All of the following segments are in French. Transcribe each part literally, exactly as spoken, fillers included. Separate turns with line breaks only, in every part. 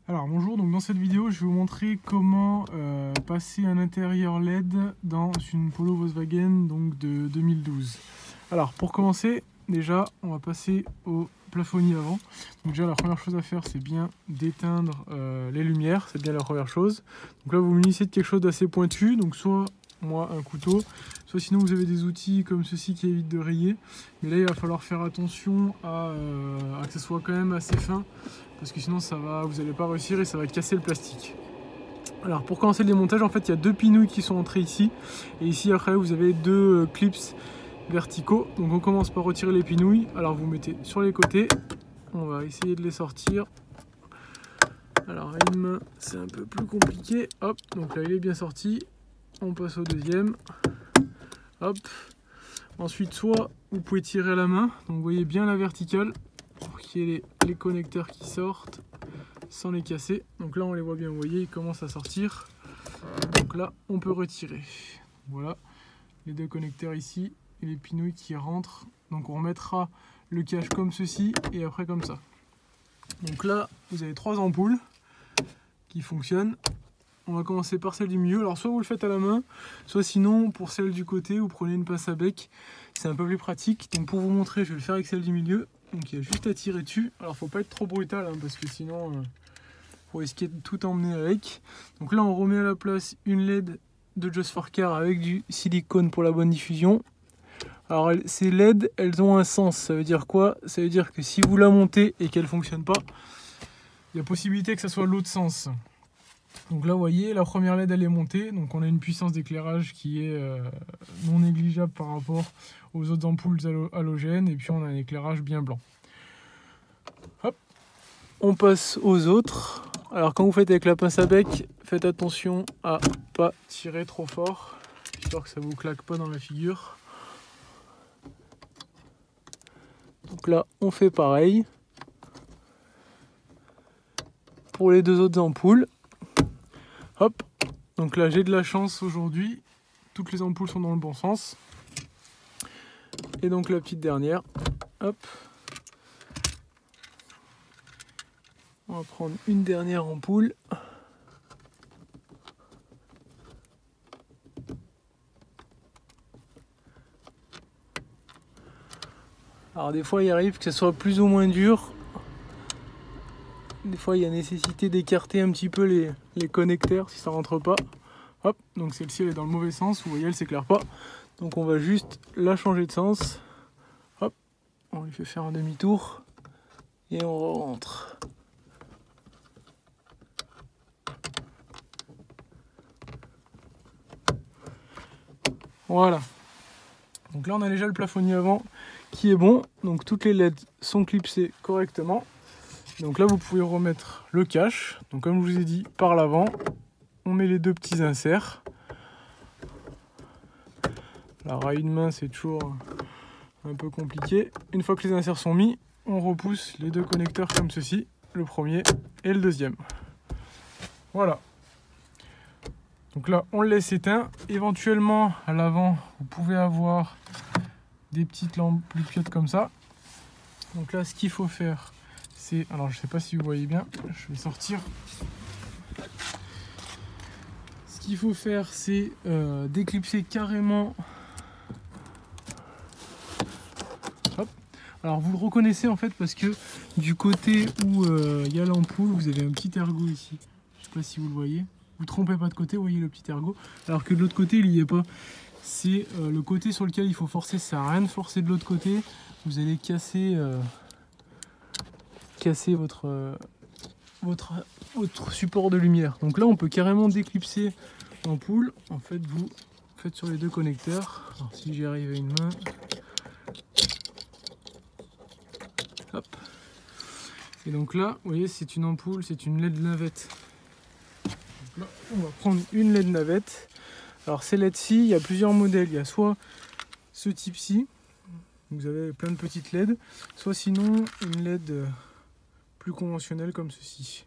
Alors bonjour, donc dans cette vidéo je vais vous montrer comment euh, passer un intérieur L E D dans une Polo Volkswagen donc de deux mille douze. Alors pour commencer, déjà on va passer au plafonnier avant. Donc déjà la première chose à faire c'est bien d'éteindre euh, les lumières, c'est bien la première chose. Donc là vous munissez de quelque chose d'assez pointu, donc soit moi un couteau, soit sinon vous avez des outils comme ceci qui évitent de rayer. Mais là il va falloir faire attention à, euh, à que ce soit quand même assez fin, parce que sinon ça va, vous n'allez pas réussir et ça va casser le plastique. Alors pour commencer le démontage, en fait il y a deux pinouilles qui sont entrées ici, et ici après vous avez deux euh, clips verticaux. Donc on commence par retirer les pinouilles. Alors vous mettez sur les côtés, on va essayer de les sortir. Alors à une main c'est un peu plus compliqué. Hop, donc là il est bien sorti. On passe au deuxième. Hop. Ensuite, soit vous pouvez tirer à la main, donc vous voyez bien la verticale pour qu'il y ait les, les connecteurs qui sortent sans les casser. Donc là on les voit bien, vous voyez, ils commencent à sortir. Donc là on peut retirer. Voilà les deux connecteurs ici et les pinouilles qui rentrent. Donc on remettra le cache comme ceci et après comme ça. Donc là vous avez trois ampoules qui fonctionnent. On va commencer par celle du milieu. Alors soit vous le faites à la main, soit sinon pour celle du côté vous prenez une pince à bec. C'est un peu plus pratique. Donc pour vous montrer, je vais le faire avec celle du milieu. Donc il y a juste à tirer dessus. Alors faut pas être trop brutal hein, parce que sinon euh, faut risquer de tout emmener avec. Donc là on remet à la place une L E D de Just for Car avec du silicone pour la bonne diffusion. Alors ces L E D, elles ont un sens. Ça veut dire quoi? Ça veut dire que si vous la montez et qu'elle ne fonctionne pas, il y a possibilité que ça soit l'autre sens. Donc là vous voyez la première L E D elle est montée, donc on a une puissance d'éclairage qui est euh, non négligeable par rapport aux autres ampoules halogènes, et puis on a un éclairage bien blanc. Hop, on passe aux autres. Alors quand vous faites avec la pince à bec, faites attention à pas tirer trop fort, histoire que ça vous claque pas dans la figure. Donc là on fait pareil pour les deux autres ampoules. Hop, donc là j'ai de la chance aujourd'hui, toutes les ampoules sont dans le bon sens. Et donc la petite dernière, hop, on va prendre une dernière ampoule. Alors des fois il arrive que ce soit plus ou moins dur. Des fois il y a nécessité d'écarter un petit peu les, les connecteurs si ça rentre pas. Hop, donc celle-ci elle est dans le mauvais sens, vous voyez elle s'éclaire pas. Donc on va juste la changer de sens. Hop, on lui fait faire un demi-tour et on rentre. Voilà. Donc là on a déjà le plafonnier avant qui est bon. Donc toutes les L E D sont clipsées correctement. Donc là vous pouvez remettre le cache. Donc comme je vous ai dit, par l'avant, on met les deux petits inserts. Alors à une main c'est toujours un peu compliqué. Une fois que les inserts sont mis, on repousse les deux connecteurs comme ceci, le premier et le deuxième. Voilà. Donc là on le laisse éteint. Éventuellement à l'avant vous pouvez avoir des petites lampes lupilotes comme ça. Donc là ce qu'il faut faire, c'est, alors je sais pas si vous voyez bien, je vais sortir. Ce qu'il faut faire c'est euh, déclipser carrément. Hop. Alors vous le reconnaissez en fait parce que du côté où il euh, y a l'ampoule, vous avez un petit ergot ici. Je sais pas si vous le voyez. Vous ne trompez pas de côté, vous voyez le petit ergot. Alors que de l'autre côté il n'y est pas. C'est euh, le côté sur lequel il faut forcer, ça sert à rien de forcer de l'autre côté. Vous allez casser, euh, casser votre, euh, votre, votre support de lumière. Donc là on peut carrément déclipser l'ampoule. En fait vous faites sur les deux connecteurs. Alors si j'y arrive à une main. Hop. Et donc là vous voyez c'est une ampoule, c'est une L E D navette. Donc là on va prendre une L E D navette. Alors ces L E D-ci, il y a plusieurs modèles. Il y a soit ce type-ci, vous avez plein de petites L E D, soit sinon une L E D plus conventionnelle comme ceci.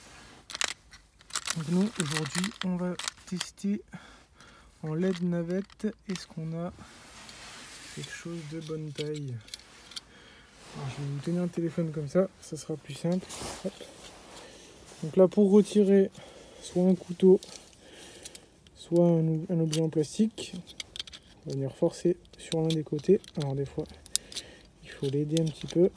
Donc nous, aujourd'hui, on va tester en L E D navette. Est-ce qu'on a quelque chose de bonne taille? Alors, je vais vous tenir un téléphone comme ça, ça sera plus simple. Hop. Donc là, pour retirer soit un couteau, soit un, un objet en plastique, on va venir forcer sur l'un des côtés. Alors des fois, il faut l'aider un petit peu.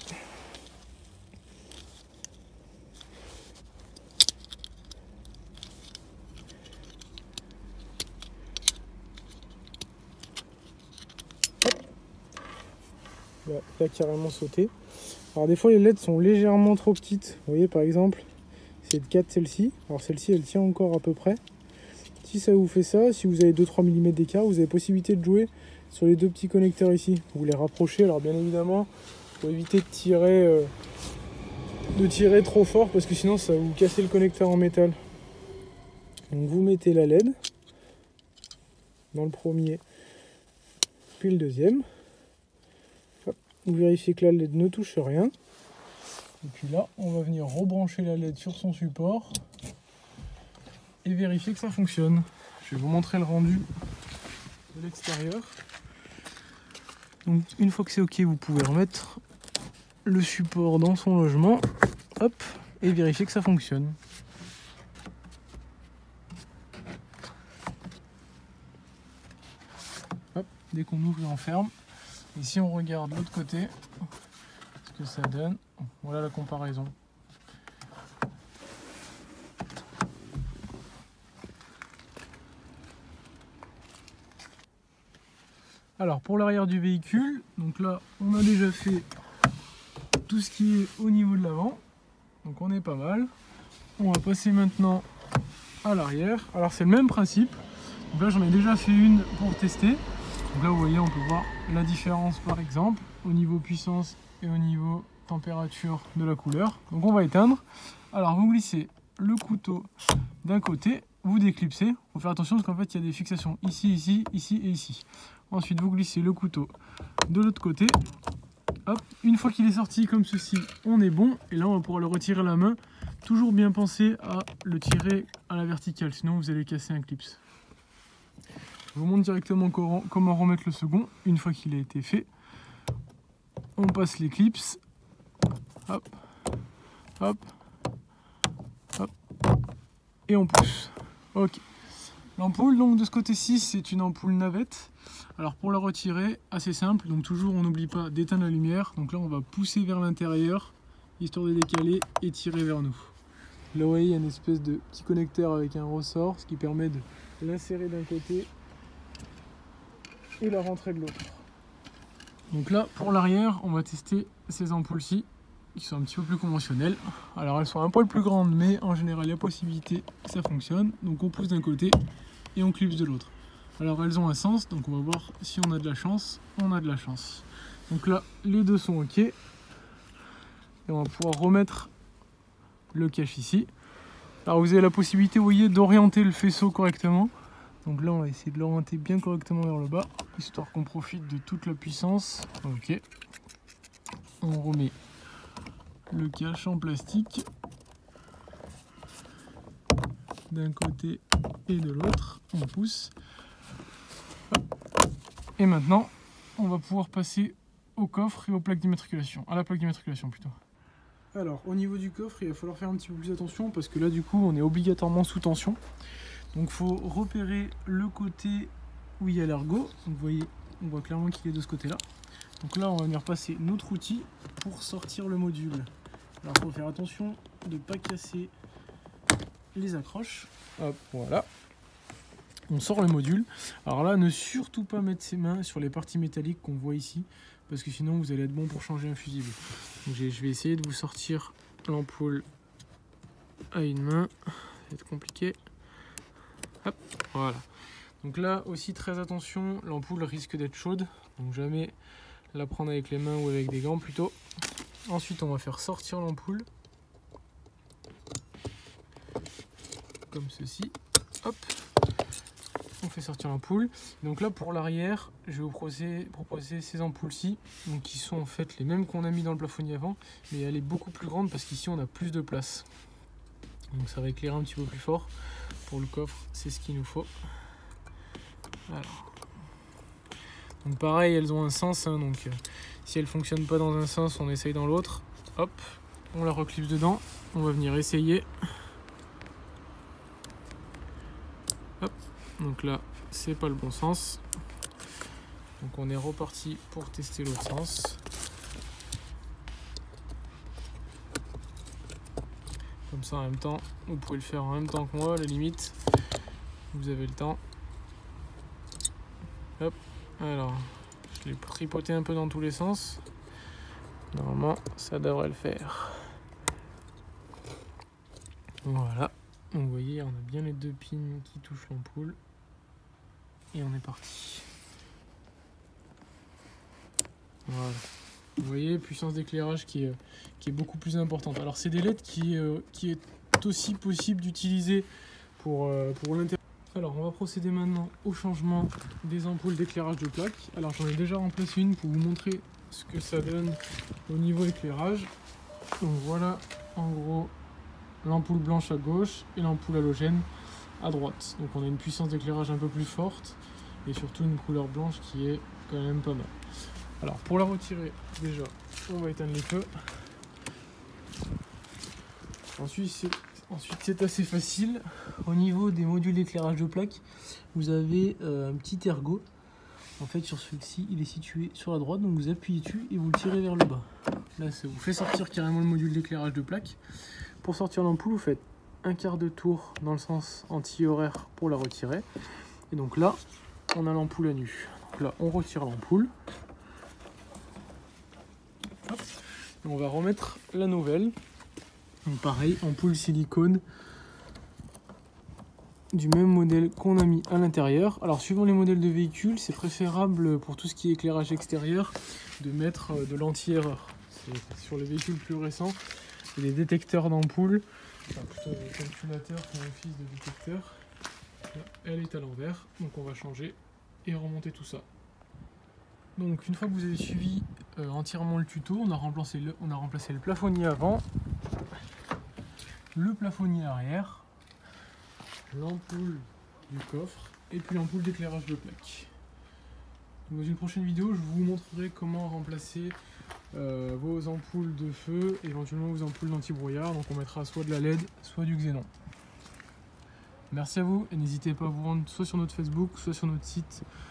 Là, il a carrément sauté. Alors des fois les L E D sont légèrement trop petites. Vous voyez par exemple, c'est de quatre celle-ci. Alors celle-ci elle tient encore à peu près. Si ça vous fait ça, si vous avez deux trois millimètres d'écart, vous avez possibilité de jouer sur les deux petits connecteurs ici. Vous les rapprochez, alors bien évidemment, pour éviter de tirer, euh, de tirer trop fort parce que sinon ça va vous casser le connecteur en métal. Donc vous mettez la L E D dans le premier, puis le deuxième. Vous vérifiez que la L E D ne touche rien. Et puis là, on va venir rebrancher la L E D sur son support et vérifier que ça fonctionne. Je vais vous montrer le rendu de l'extérieur. Donc une fois que c'est ok, vous pouvez remettre le support dans son logement, hop, et vérifier que ça fonctionne. Hop, dès qu'on ouvre et on ferme. Et si on regarde l'autre côté, ce que ça donne, voilà la comparaison. Alors pour l'arrière du véhicule, donc là on a déjà fait tout ce qui est au niveau de l'avant, donc on est pas mal. On va passer maintenant à l'arrière. Alors c'est le même principe, donc là j'en ai déjà fait une pour tester. Donc là vous voyez, on peut voir la différence par exemple au niveau puissance et au niveau température de la couleur. Donc on va éteindre. Alors vous glissez le couteau d'un côté, vous déclipsez. Il faut faire attention parce qu'en fait il y a des fixations ici, ici, ici et ici. Ensuite vous glissez le couteau de l'autre côté. Hop, une fois qu'il est sorti comme ceci, on est bon. Et là on va pouvoir le retirer à la main. Toujours bien penser à le tirer à la verticale, sinon vous allez casser un clips. Je vous montre directement comment remettre le second. Une fois qu'il a été fait, on passe les clips. Hop, hop, hop, et on pousse. Ok. L'ampoule, donc de ce côté-ci, c'est une ampoule navette. Alors pour la retirer, assez simple. Donc toujours, on n'oublie pas d'éteindre la lumière. Donc là, on va pousser vers l'intérieur, histoire de décaler et tirer vers nous. Là, vous voyez, il y a une espèce de petit connecteur avec un ressort, ce qui permet de l'insérer d'un côté et la rentrée de l'autre. Donc là, pour l'arrière, on va tester ces ampoules-ci, qui sont un petit peu plus conventionnelles. Alors elles sont un poil plus grandes, mais en général, il y a possibilité que ça fonctionne. Donc on pousse d'un côté et on clipse de l'autre. Alors elles ont un sens, donc on va voir si on a de la chance. On a de la chance. Donc là, les deux sont ok. Et on va pouvoir remettre le cache ici. Alors vous avez la possibilité, vous voyez, d'orienter le faisceau correctement. Donc là, on va essayer de l'orienter bien correctement vers le bas, histoire qu'on profite de toute la puissance. Ok. On remet le cache en plastique d'un côté et de l'autre. On pousse. Et maintenant, on va pouvoir passer au coffre et aux plaques d'immatriculation. À la plaque d'immatriculation plutôt. Alors, au niveau du coffre, il va falloir faire un petit peu plus attention parce que là, du coup, on est obligatoirement sous tension. Donc, il faut repérer le côté où il y a l'ergot. Donc, vous voyez, on voit clairement qu'il est de ce côté-là. Donc là, on va venir passer notre outil pour sortir le module. Alors, il faut faire attention de ne pas casser les accroches. Hop, voilà. On sort le module. Alors là, ne surtout pas mettre ses mains sur les parties métalliques qu'on voit ici, parce que sinon vous allez être bon pour changer un fusible. Donc je vais essayer de vous sortir l'ampoule à une main. Ça va être compliqué. Hop, voilà. Donc là aussi très attention, l'ampoule risque d'être chaude, donc jamais la prendre avec les mains ou avec des gants plutôt. Ensuite on va faire sortir l'ampoule comme ceci. Hop. On fait sortir l'ampoule. Donc là pour l'arrière, je vais vous proposer, proposer ces ampoules-ci, donc qui sont en fait les mêmes qu'on a mis dans le plafonnier avant, mais elle est beaucoup plus grande parce qu'ici on a plus de place. Donc ça va éclairer un petit peu plus fort. Pour le coffre, c'est ce qu'il nous faut. Alors. Donc pareil, elles ont un sens, hein, donc euh, si elles ne fonctionnent pas dans un sens, on essaye dans l'autre. Hop, on la reclipse dedans. On va venir essayer. Hop, donc là c'est pas le bon sens. Donc on est reparti pour tester l'autre sens. Comme ça en même temps, vous pouvez le faire en même temps que moi à la limite. Vous avez le temps. Hop, alors je l'ai tripoté un peu dans tous les sens. Normalement ça devrait le faire. Voilà, donc vous voyez on a bien les deux pins qui touchent l'ampoule. Et on est parti. Voilà. Vous voyez, puissance d'éclairage qui est, qui est beaucoup plus importante. Alors c'est des L E D qui, euh, qui est aussi possible d'utiliser pour, euh, pour l'intérieur. Alors on va procéder maintenant au changement des ampoules d'éclairage de plaque. Alors j'en ai déjà remplacé une pour vous montrer ce que ça donne au niveau éclairage. Donc voilà en gros l'ampoule blanche à gauche et l'ampoule halogène à droite. Donc on a une puissance d'éclairage un peu plus forte et surtout une couleur blanche qui est quand même pas mal. Alors pour la retirer, déjà on va éteindre les feux. Ensuite c'est ensuite c'est assez facile. Au niveau des modules d'éclairage de plaque, vous avez euh, un petit ergot. En fait sur celui-ci il est situé sur la droite, donc vous appuyez dessus et vous le tirez vers le bas. Là ça vous fait sortir carrément le module d'éclairage de plaque. Pour sortir l'ampoule, vous faites un quart de tour dans le sens anti-horaire pour la retirer. Et donc là, on a l'ampoule à nu. Donc là, on retire l'ampoule. On va remettre la nouvelle. Donc pareil, ampoule silicone du même modèle qu'on a mis à l'intérieur. Alors suivant les modèles de véhicules, c'est préférable pour tout ce qui est éclairage extérieur de mettre de l'anti-erreur. Sur les véhicules plus récents, il y a des détecteurs d'ampoule, enfin plutôt des calculateurs qui ont l'office de détecteur. Là, elle est à l'envers, donc on va changer et remonter tout ça. Donc une fois que vous avez suivi euh, entièrement le tuto, on a remplacé le, on a remplacé le plafonnier avant, le plafonnier arrière, l'ampoule du coffre et puis l'ampoule d'éclairage de plaque. Dans une prochaine vidéo, je vous montrerai comment remplacer euh, vos ampoules de feu, éventuellement vos ampoules d'anti-brouillard. Donc on mettra soit de la L E D, soit du xénon. Merci à vous et n'hésitez pas à vous rendre soit sur notre Facebook, soit sur notre site